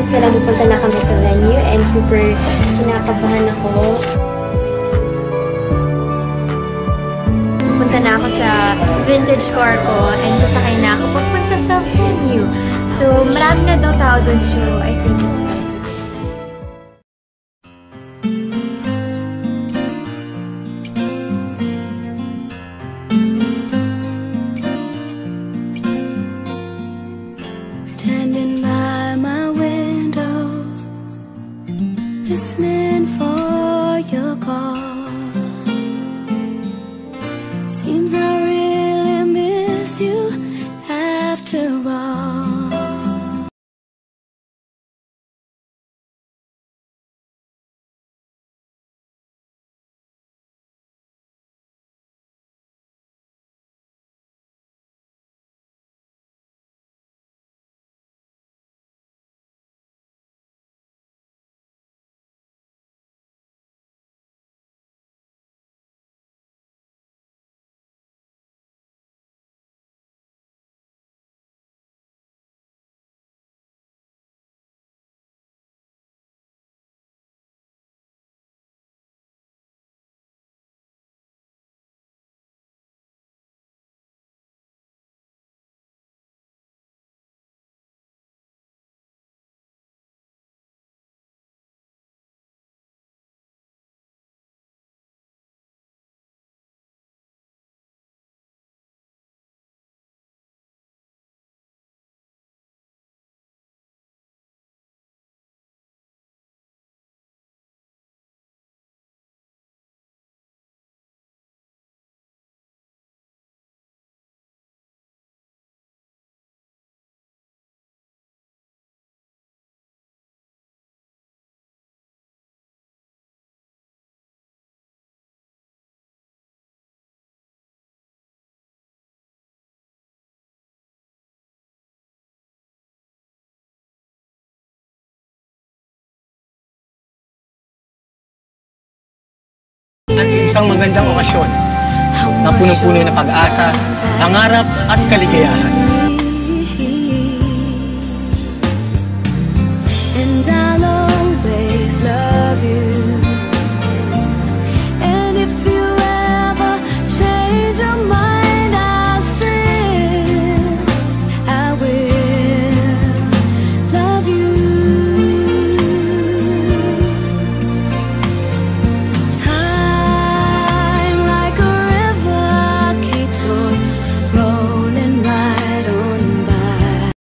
moments na lang pupunta na kami sa venue and super kinakabahan ako. Pupunta na ako sa vintage car ko and sasakay na ako papunta sa venue. So, marami na daw tao dun, so I think it's time. Standing by my window, listening for your call. Seems I really miss you after all. At isang magandang okasyon na punong-puno ng pag-asa, pangarap at kaligayahan.